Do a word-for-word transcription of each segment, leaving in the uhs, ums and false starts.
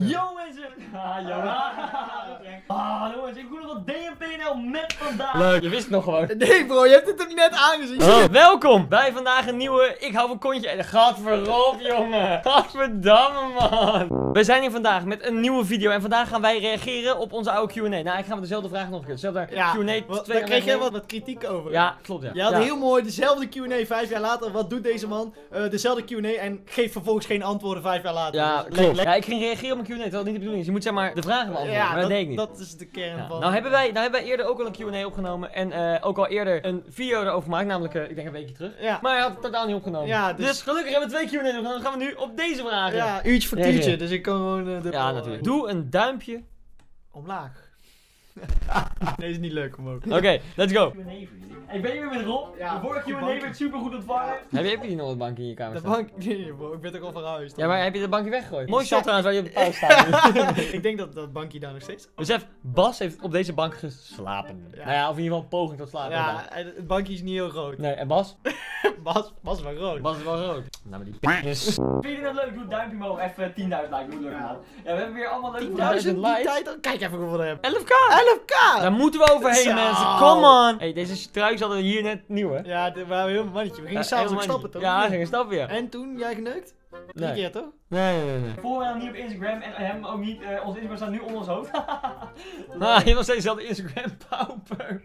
Yo mensen! Ah, jongen! Ah, jongens, ik doe nog wat D M P N L met vandaag. Leuk, je wist het nog gewoon. Nee bro, je hebt het er net aangezien. Oh. Welkom bij vandaag een nieuwe Ik hou van kontje. En gadverrop, jongen. Gadverdamme, man. We zijn hier vandaag met een nieuwe video. En vandaag gaan wij reageren op onze oude Q en A. Nou, ik ga me dezelfde vraag nog een keer. Dezelfde Ja, Q en A. wat, twee daar kreeg jij jaar wat, wat kritiek over. Ja, klopt ja. Je had ja. heel mooi dezelfde Q en A vijf jaar later. Wat doet deze man? Uh, dezelfde Q en A en geeft vervolgens geen antwoorden vijf jaar later. Ja, Dus klopt. le- le- Ja, ik ging reageren op mijn Q en A, terwijl het niet de bedoeling is. Je moet zeg maar de vragen beantwoorden, Ja, maar dat, dat, deed ik niet. dat is de kern Ja. van... Nou, hebben wij, nou hebben wij eerder ook al een Q en A opgenomen. En uh, ook al eerder een video erover gemaakt, namelijk uh, ik denk een weekje terug. Ja. Maar hij had het totaal niet opgenomen. Ja, dus- dus... gelukkig hebben we twee Q en A's opgenomen. Dan gaan we nu op deze vragen. Ja, uurtje voor Ja, tuurtje. ja. Dus ik kan gewoon... Uh, de Ja, natuurlijk. Doe een duimpje. Omlaag. Nee, is niet leuk omhoog. Oké, okay, let's go. Q en A vrienden. Ik ben hier met Rob. Ja, de vorige Q en A bank. werd super goed ontvangen. Heb je, heb je die nog wat bank in je kamer De staan? bank... Nee bro, ik ben toch al verhuisd. Ja, maar heb je de bankje weggegooid? Mooi sta- shot trouwens waar je op de pauze staat. Ik denk dat dat bankje daar nog steeds... Besef, Bas heeft op deze bank geslapen. Ja. Nou ja, of in ieder geval een poging tot slapen. Ja, het bankje is niet heel groot. Nee, en Bas? Bas, Bas is wel groot. Bas is wel rood. Nou, maar die p***is. Vind je dat leuk? Doe een duimpje omhoog. Even tienduizend likes. Doe het leuk Ja. man. Ja, we hebben weer allemaal leuke tienduizend likes. die tijd al. Kijk even hoeveel we hebben. elf k! elf k! Daar moeten we overheen, Zo. mensen. Come on! Hey, deze trui hadden we hier net nieuw, hè? Ja, dit waren heel mannetje. We gingen Ja, s'avonds ook helemaal stappen niet. toch? Ja, we gingen stappen, ja. En toen, jij geneukt? Drie Nee. keer toch? Nee, nee, nee. nee. Volg mij dan niet op Instagram en hem ook niet. Uh, ons Instagram staat nu onder ons hoofd. Ah, je hebt nog steeds dezelfde Instagram pauper.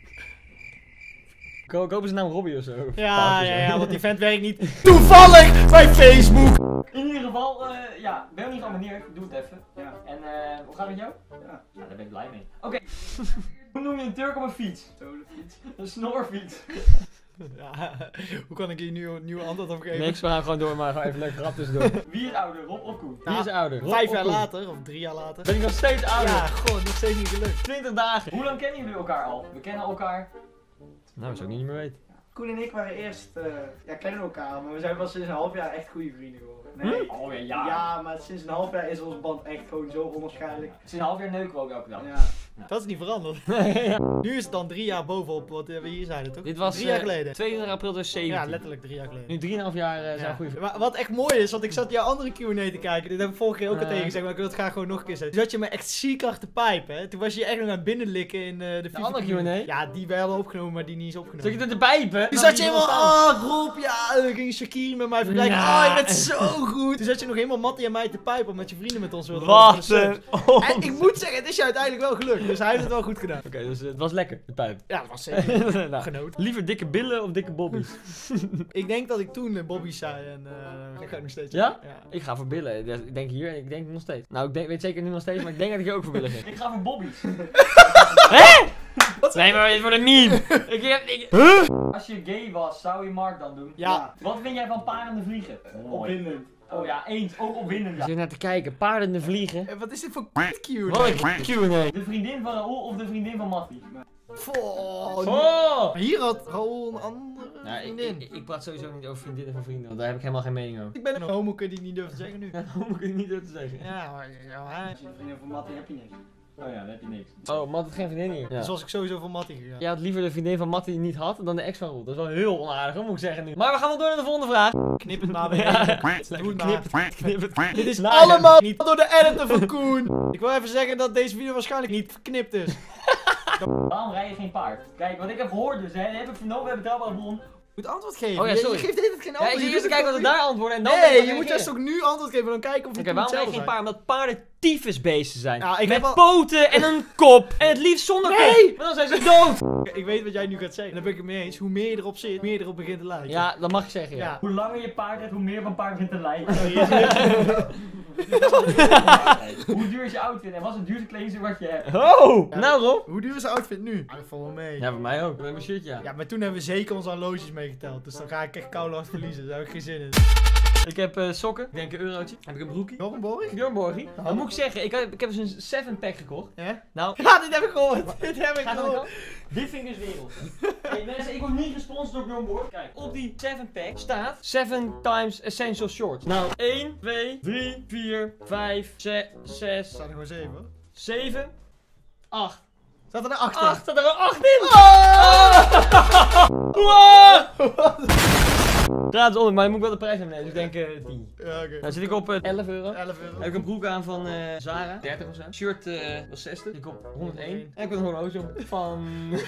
Ko kopen ze naam Robbie of zo? Ja, Pauper, ja, zo. ja, want die vent werkt niet toevallig bij Facebook! In ieder geval, uh, ja, ben je niet geabonneerd? Doe het even. Ja. En uh, hoe gaat het met jou? Ja. Ja, daar ben ik blij mee. Oké. Hoe noem je een Turk op een fiets? Een snorfiets. Ja, hoe kan ik hier nu een nieuwe antwoord op geven? Niks, we gaan gewoon door, maar gewoon even leuk grap tussendoor. Wie is ouder, Rob of Koen? Wie is ouder? Rob Vijf of jaar Koen? later, of drie jaar later. Ben ik nog steeds ouder? Ja, god, nog steeds niet gelukt. twintig dagen. Hoe lang kennen jullie elkaar al? We kennen elkaar. Nou, dat zou ik niet meer weten. Koen en ik waren eerst, uh, ja, kennen elkaar, maar we zijn wel sinds een half jaar echt goede vrienden geworden. Nee. Oh ja, Ja. ja. maar sinds een half jaar is onze band echt gewoon zo onwaarschijnlijk. Sinds een half jaar neuken we ook elke dag. Ja. Dat is niet veranderd. Nu is het dan drie jaar bovenop wat we hier zeiden, toch? Dit was drie jaar eh, geleden. tweeëntwintig april tweeduizend zeventien. Ja, letterlijk drie jaar geleden. Nu drieënhalf jaar uh, zijn we Ja. goede vrienden. Maar wat echt mooi is, want ik zat jouw andere Q en A te kijken. Dit heb ik vorige keer ook al Ja. tegen gezegd, maar ik wil het graag gewoon nog een keer zeggen. Toen zat je me echt ziek hard te pijpen, hè. Toen was je echt nog naar binnen likken in uh, de FIFA andere Q en A? Ja, die wij hadden opgenomen, maar die niet is opgenomen. Zat je er te pijpen? Toen Nou, zat je die helemaal, staan. ah Rob, ja, en dan ging Shakiri met mij vergelijken. Ja. Oh, je bent zo goed. Toen zat je nog helemaal Mattie en mij te pijpen, omdat je vrienden met ons wilden Wat worden een... voor de subs. Oh. En ik moet zeggen, het is je uiteindelijk wel gelukt, dus hij heeft het wel goed gedaan. Oké, dus het was lekker, de pijp. Ja, dat was zeker Nou, genoten. liever dikke billen of dikke bobby's? Ik denk dat ik toen uh, Bobby zei en uh, ik ga nog steeds. Ja? Ja. Ik ga voor billen. Dus ik denk hier en ik denk nog steeds. Nou, ik denk, weet zeker nu nog steeds, maar ik denk dat ik hier ook voor billen ging. Ik ga voor Bobby's. Hè? Nee, maar dit wordt een meme. Ik heb... Ik... Huh? Als je gay was, zou je Mark dan doen? Ja. Wat vind jij van parende vliegen? Mooi. Opwindend. Oh ja, eens. Ook opwindend. Ik Ja. zit naar te kijken, paardende vliegen. En wat is dit voor Q? Wat een Q en A. De vriendin van Raoul of de vriendin van Mattie? Oh, Oh! hier had Raoul een andere Nou, ik, vriendin. ik, ik praat sowieso niet over vriendinnen van vrienden, want daar heb ik helemaal geen mening over. Ik ben een homo, kun je die niet durven te zeggen nu. Ja, hoe moet ik het niet durven te zeggen? Ja, maar ja, hij- Als je een vriendin van Mattie heb je niks. Oh ja, dan heb je niks. Oh, Matt had geen vriendin hier. Ja. Dus was ik sowieso voor Mattie gegaan. Je had liever de vriendin van Matt die niet had dan de ex van Roel. Dat is wel heel onaardig, hoor, moet ik zeggen nu. Maar we gaan wel door naar de volgende vraag. Knip het maar weer. Ja. Doe het Knip maar. het, knip het. Dit is Nou, allemaal niet door de editor van Koen. Ik wil even zeggen dat deze video waarschijnlijk niet verknipt is. Waarom rij je geen paard? Kijk, wat ik heb gehoord dus, hè, dat heb ik vernomen bij Betrouwbare Bron. Je moet antwoord geven. Oh ja, Je- sorry. Je, geeft dit geen Ja, antwoord. ik Je zit eerst te doet kijken wat het er gewoon daar antwoorden en dan niet. ben ik Nee, gaan je moet reageren. juist ook nu antwoord geven en dan kijken of je Oké, het waarom rij je hetzelfde geen paard? Omdat paarden tyfusbeesten zijn. Ja, ik Met heb al- poten en een kop. En het liefst zonder Nee! kop. Maar dan zijn ze dood. zijn. Ik weet wat jij nu gaat zeggen. Daar ben ik het mee eens. Hoe meer je erop zit, hoe meer je erop begint te lijken. Ja, dat mag je zeggen, ja. Ja. Hoe langer je paard hebt, hoe meer van paard vindt te lijken. Hoe duur is je outfit en wat is het duurste kledingstuk wat je hebt? Oh! Ja. Nou Rob. Hoe duur is de outfit nu? Ah, dat valt wel mee. Ja, bij mij ook. Met mijn shirtje aan. Ja, maar toen hebben we zeker onze horloges meegeteld. Dus dan ga ik echt koude hard verliezen. Daar heb ik geen zin in. Ik heb uh, sokken. Ik denk een eurotje. Heb ik een broekje. Nog een Borg? Björn Borgie. Dan moet ik zeggen, ik heb, ik heb dus een seven pack gekocht. Ja? Nou, Ja, dit heb ik gehoord. Dit heb ik gaat dat gehoord. ook? Dit vind ik dus wereld. Hey mensen, ik word niet gesponsord door Björn Borg. Kijk, op die seven pack staat seven times essential shorts. Nou, één, twee, drie, vier, vijf, zes, Er staan er gewoon zeven. hoor. zeven, acht. Staat er een acht in? acht, staat er een acht in! Oh! Wow! Gratis onder, maar dan moet ik wel de prijs hebben. Nee, dus ik denk uh, tien. Ja, oké. Nou zit ik op uh, elf euro. elf euro. Heb ik een broek aan van uh, Zara, dertig of zo. Shirt uh, was zestig. Zit ik op honderdéén. En ik heb een horloge op van...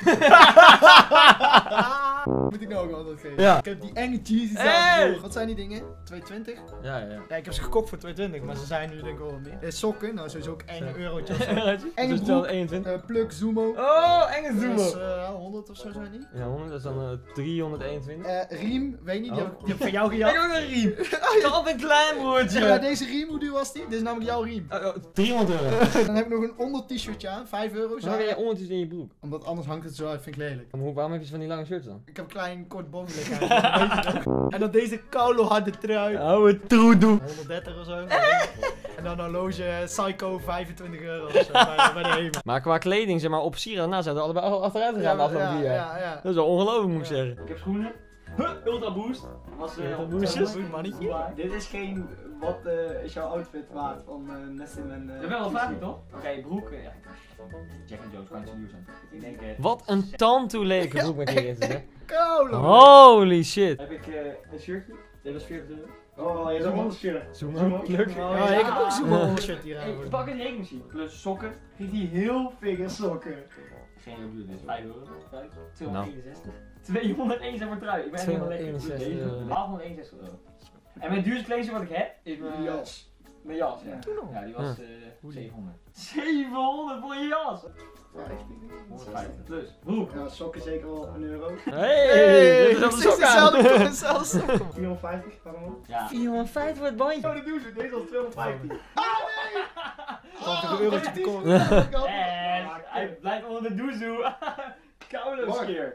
Moet ik nou ook altijd geven? Ja. Ik heb die enge Yeezys Hey! aan. Wat zijn die dingen? tweehonderdtwintig? Ja, ja, ja. Ja, ik heb ze gekocht voor tweehonderdtwintig, maar ze zijn nu denk ik wel wat meer. Eh, sokken, nou sowieso ook enge Zo. eurotje of zo. Enge broek. broek. eenentwintig. Eh, pluk Zumo. Oh, enge Dat is zoom. eh, honderd of zo zijn die. Ja, honderd, dat is dan uh, driehonderdeenentwintig. Eh, riem, weet niet, die Oh. heb, ik- die heb ik van jou Ik heb gejat. ook een riem. Kalf en klein broertje. Ja, deze riem, hoe duur was die? Dit is namelijk jouw riem. Oh, oh, driehonderd euro. Dan heb ik nog een onder t-shirtje aan, vijf euro. Waarom heb jij ondertjes in je broek? Omdat anders hangt het zo uit, vind ik lelijk. Maar hoe- waarom heb je van die lange shirts dan? Ik heb een klein kort boven liggen. Weet je nog? En dan deze koude harde trui. Oude troedoe. honderddertig of zo. En dan een horloge Psycho vijfentwintig euro of zo bij, bij de Hema. Maar qua kleding, zeg maar, op Sierra na zijn we allebei al achteruit gegaan de afgelopen ja, vier jaar. ja, ja. Dat is wel ongelooflijk, moet ik Ja. zeggen. Ik heb schoenen. Huh, Ultra Boost. Was, uh, Ultra op- Boostjes? op- Mannetje. Maar Dit is geen, wat eh, is jouw outfit waard van uh, Nessim en... eh, Dat ben wel vaak niet, toch? Oké, broek. eh, Ja, Jack and Jones kan niet zo duur zijn. Ik denk, eh, Wat een tandtoe lelijke broek met hierin zit, hè. Koude. Holy shit. heb ik eh, een shirtje. Dit was veertig euro. Oh, je hebt een honderd shirt. Zoom pluk. Ja, ik heb ook zo'n honderd shirt hier Hey, aan. pak een rekenmachine. Plus sokken. Geef die heel figure sokken. Geen idee hoe duur dit is. vijf euro. vijf. tweehonderdeenenzestig. tweehonderdéén zijn voor trui. Ik ben helemaal lekker. tweehonderdeenenzestig euro. tweehonderdeenenzestig euro. En mijn duurste kleding wat ik heb is mijn jas. Mijn jas, ja. Toen nog. Ja, die was Ja. eh zevenhonderd. zevenhonderd voor je jas! honderdvijftig plus. Broek. Ja, sokken zeker wel een euro. Hey, dit is op de sok aan. dezelfde vierhonderdvijftig, waarom? Ja. vierhonderdvijftig voor het bandje. Oh, dat doen ze. Deze was tweehonderdvijftien. Toch een eurotje te koop. En hij blijft onder de doezoe. Koude Mark. skeer.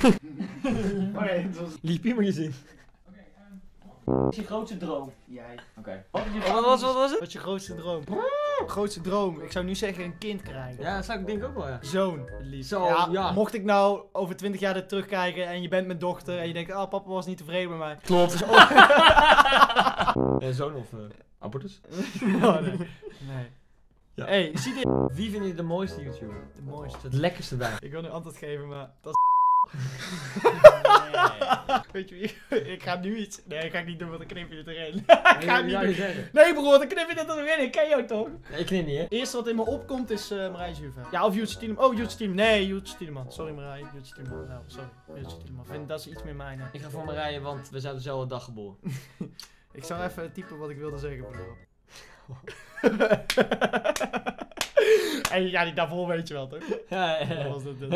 Oh nee, het was... Lief iemand gezien. Wat is je grootste droom? Jij. Oké. Wat is je Wat was, wat was het? Wat is je grootste droom? Grootste droom? Ik zou nu zeggen een kind krijgen. Ja, dat zou ik denk ook wel, ja. Zoon, het liefst. Zo, ja. Mocht ik nou over twintig jaar er terugkijken en je bent mijn dochter en je denkt, oh papa was niet tevreden met mij. Klopt. En zoon of uh, abortus? Oh, nee. nee. Ja. Hey, zie dit. Wie vind je de mooiste YouTuber? De mooiste. Het lekkerste daar. Ik wil nu antwoord geven, maar dat weet je wie? Ik ga nu iets. Nee, ik ga niet doen, want dan knip je het erin. ik ga het niet Ja, doen. je zeggen. Nee broer, dan knip je het erin. Ik ken jou toch? Nee, ik knip niet, hè? Het eerste wat in me opkomt is uh, Marije Juve. Ja, of Jutsu Tiedeman. Oh, Jutsu Tiedeman. Nee, Jutsu Tiedeman. Sorry Marije, Jutsu Tiedeman. Nou, sorry. Jutsu Tiedeman. Vind dat is iets meer mijn. hè. Ik ga voor Marije, want we zijn dezelfde dag geboren. Ik zou even typen wat ik wilde zeggen, bro. En ja, die daarvoor weet je wel, toch? Ja, ja, Dat ja. was het. dat-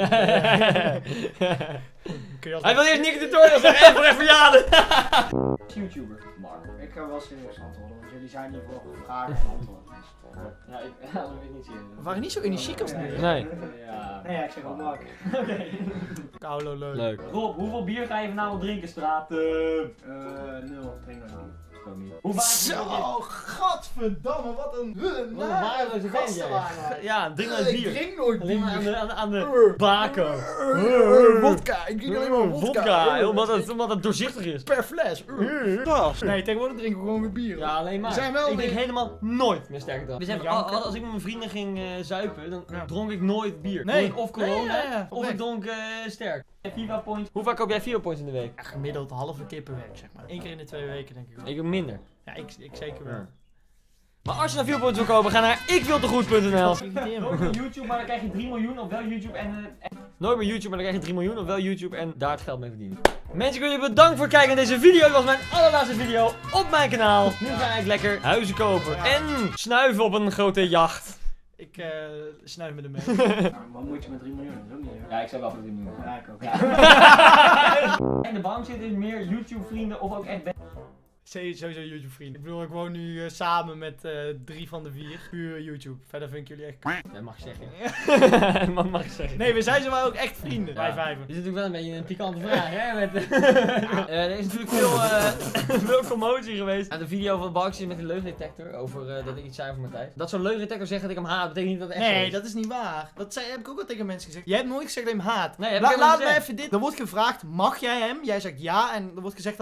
Kun je als- Hij wil eerst Nick Tutorial zeggen, even voor even verjaarden. YouTuber. Mark. Ik ga wel serieus antwoorden, want jullie zijn hier voor vragen en antwoorden. Ja, ik ja, dat weet ik niet zien. We waren niet zo energiek als nu. hè? Nee. Ja. Nee, ja, ik zeg wel Mark. Oké. Kaulo, leuk. Leuk. Rob, hoeveel bier ga je vanavond drinken, straat? Eh, Eh, nul. Drink dat niet. ik ook niet. Hoe vaak? Zo, godverdamme, wat een... Wat een waardeloze vent, jij. Ja, drink maar bier. drink nooit Alleen maar aan bier. de, aan de, aan de bako. Vodka, ik drink alleen maar vodka. Vodka, omdat het, omdat het doorzichtig is. Per fles. Nee, tegenwoordig drinken we gewoon weer bier. Ja, alleen maar. We zijn wel ik drink weer- helemaal nooit meer sterke drank. Dus even, Janken. al- als ik met mijn vrienden ging eh, zuipen, dan Ja. dronk ik nooit bier. Nee. Dronk ik of corona, Nee, ja, ja, of oprecht. ik dronk eh, sterk. FIFA points. Hoe vaak koop jij vier points in de week? Ja, gemiddeld halve keer per week, zeg maar. Eén keer in de twee weken, denk ik wel. Ik heb minder. Ja, ik, ik zeker wel. Ja. Maar als je naar vier points wil kopen, ga naar ikwiltegoed punt n l. Irriteer Nooit me. meer YouTube, maar dan krijg je drie miljoen of wel YouTube en... eh, en- Nooit meer YouTube, maar dan krijg je drie miljoen of wel YouTube en daar het geld mee verdienen. Mensen, ik wil jullie bedanken voor het kijken naar deze video. Dit was mijn allerlaatste video op mijn kanaal. Nu ga ik lekker huizen kopen Ja. en snuiven op een grote jacht. Ik uh, snuif me ermee. Nou, wat moet je met drie miljoen? Dat is ook niet, hè? Ja, ik zou wel voor drie miljoen. Ja, ik ook. En de bank zit is meer YouTube vrienden of ook echt... Sowieso YouTube vrienden. Ik bedoel, ik woon nu uh, samen met uh, drie van de vier. Puur YouTube. Verder vind ik jullie echt... Dat mag je zeggen. Dat mag ik zeggen. Nee, we zijn zo maar ook echt vrienden. Ja. Wij vijven. Dit is natuurlijk wel een beetje een pikante vraag, hè? Met, Eh, er is natuurlijk veel, eh, veel commotie geweest aan de video van Balkjes met de leugendetector over eh, dat ik iets zei over Matthijs. Dat zo'n leugendetector zegt dat ik hem haat, betekent niet dat het echt zo Nee, is. dat is niet waar. Dat zei, heb ik ook al tegen mensen gezegd. Jij hebt nooit gezegd dat je hem haat. Nee, heb La- ik helemaal laat niet me gezegd. even dit. Er wordt gevraagd, mag jij hem? Jij zegt ja. En er wordt gezegd dat het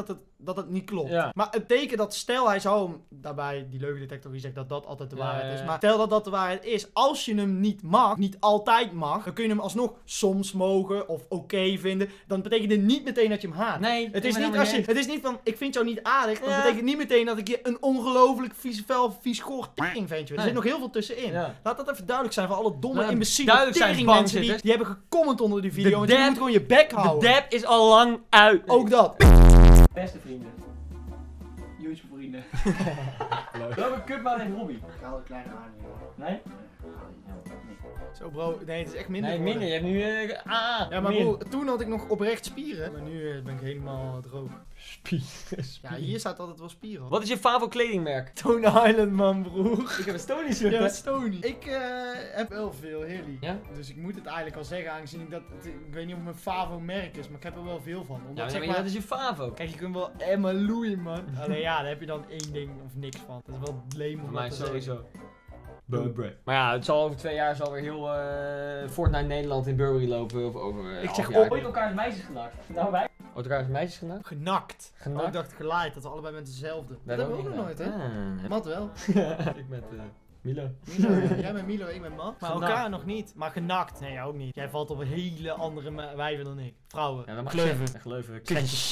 dat het niet klopt. Ja. Maar het teken dat stel hij zou hem, daarbij die leugendetector die zegt dat dat altijd de Ja, waarheid ja, ja. is. Maar stel dat dat de waarheid is, als je hem niet mag, niet altijd mag, dan kun je hem alsnog soms mogen of oké vinden. Dan betekent het niet meteen dat je hem haat. Nee, Het ik is, ben niet helemaal als je, niet het is niet van, ik vind jou niet aardig. Dat Ja. betekent niet meteen dat ik je een ongelooflijk vies, fel, vies, goor tering vind. Er Nee. zit nog heel veel tussenin. Ja. Laat dat even duidelijk zijn voor alle domme, Nou, imbeciele duidelijk zijn, tering mensen die, bankzitters. die hebben gecomment onder die video. De Want je dab- moet gewoon je bek De houden. dab is al lang uit. Ook dat. Beste vrienden. YouTube vrienden. Welke kutmaat heeft Robbie? Ik haal een kleine aan hier. Nee? Zo bro, nee het is echt minder Nee, geworden. minder. Je hebt nu... Uh, ah, Ja, maar min. bro, toen had ik nog oprecht spieren. Maar nu eh, ben ik helemaal droog. Spieren, Ja, hier staat altijd wel spieren. Wat is je favo kledingmerk? Stone Island man, broer. Ik heb een Stony shirt. Ja, hè? Stony. Ik eh, heb wel veel Hilly. Ja? Dus ik moet het eigenlijk al zeggen, aangezien ik dat... het- ik weet niet of het mijn favo merk is, maar ik heb er wel veel van. Ja, Omdat, maar, zeg maar maar, dat is je favo. Kijk, je kunt wel Emma Louis, man. Alleen ja, daar heb je dan één ding of niks van. Dat is wel leem om Voor dat mij te sowieso. zeggen. Maar ja, het zal over twee jaar zal weer heel eh Fortnite Nederland in Burberry lopen. Of over eh, Ik half zeg jaar. Ooit elkaars meisjes genakt. Nou wij. Ooit elkaar als meisjes genakt? Genakt. Genakt? Oh, ik dacht geleid, dat we allebei met dezelfde. Dat hebben we ook nog nooit, hè? hè? Mat wel. Ik met eh Milo. Milo, ja. Jij bent Milo, ik ben Mat. Maar Genakt. elkaar nog niet. Maar genakt, nee, jij ook niet. Jij valt op een hele andere ma- wijven dan ik. Vrouwen. Ja, dat mag Kleuven. zeggen. Gleuven.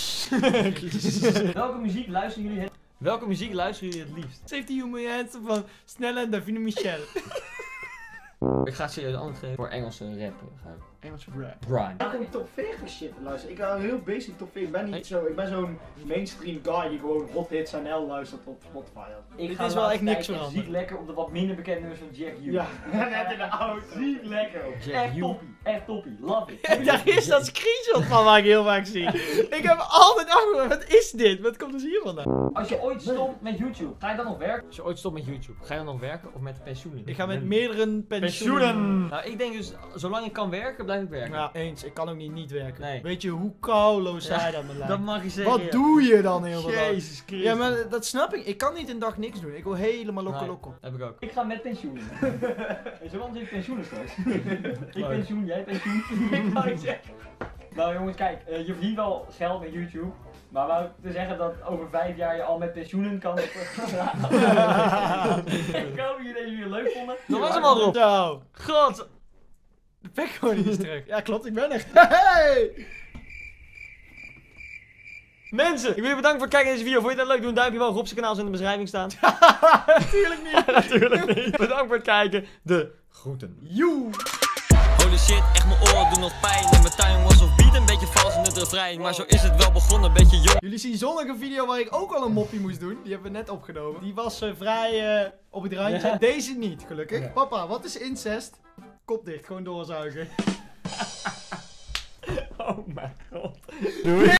Welke muziek luisteren jullie het? Welke muziek luisteren jullie het liefst? Safety Human Hansen van Snelle en Davine Michel. Ik ga het serieus antwoord geven voor Engelse rap. Ga ik. Engelse rap. Brian. Ik ga top veertig shit luisteren. Ik hou heel basic top veertig. Ik ben niet Hey. zo, ik ben zo'n mainstream guy die gewoon hot hits N L luistert op Spotify. Ik Dit ga is wel laatst echt niks kijken, veranderd. Ziek lekker op de wat minder bekende nummers van Jack U. Ja, net in de auto. Ziek lekker. Jack Echt U. toppie. Echt toppie. Love it. En daar is dat screenshot van waar ik heel vaak zie. Ik heb altijd afgevraagd, wat is dit? Wat komt dus hier vandaan? Als je ooit stopt met YouTube, ga je dan nog werken? Als je ooit stopt met YouTube, ga je dan nog werken of met pensioenen? Ik ga met meerdere pensioenen. Nou, ik denk dus, zolang ik kan werken, blijf ik werken. Ja, eens. Ik kan ook niet niet werken. Nee. Weet je hoe kouloos Ja, zij dat me lijkt? Dat mag je zeggen. Wat ja. doe je dan heel veel dag? Jezus Christus. Ja, maar dat snap ik. Ik kan niet een dag niks doen. Ik wil helemaal loco Nee. loco. Heb ik ook. Ik ga met pensioenen. En zo anders heeft pensioenen straks. Ik Leuk. pensioen, jij pensioen. Ik kan niet zeggen. Nou jongens, kijk, eh, je verdient wel geld met YouTube. Maar wou ik te zeggen dat over vijf jaar je al met pensioenen kan. Ik hoop dat jullie deze video leuk vonden. Dat was hem al, Rob. Zo. God. De pekhoorn is terug. Ja, klopt. Ik ben er. Hey! Mensen, ik wil je bedanken voor het kijken naar deze video. Vond je dat leuk? Doe een duimpje omhoog. Rob's kanaal is in de beschrijving staan. Natuurlijk niet. Natuurlijk niet. Bedankt voor het kijken. De groeten. Joe. Holy shit, echt mijn oren doen nog pijn. En mijn timing was of beat een beetje vals in het refrein. Maar zo is het wel begonnen, een beetje jong. Jullie zien zondag een video waar ik ook al een moppie moest doen. Die hebben we net opgenomen. Die was eh, vrij eh, op het randje. Ja. Deze niet, gelukkig. Ja. Papa, wat is incest? Kop dicht, gewoon doorzuigen. Oh mijn god.